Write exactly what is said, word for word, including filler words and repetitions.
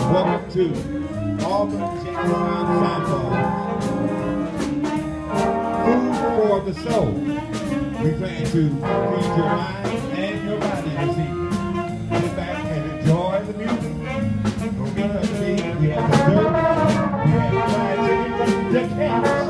Welcome to Auburn Jazz Ensemble. Food for the soul. We plan to feed your mind and your body this evening. Sit back and enjoy the music. Don't get up to me. We have dessert. We have fried chicken. The cakes.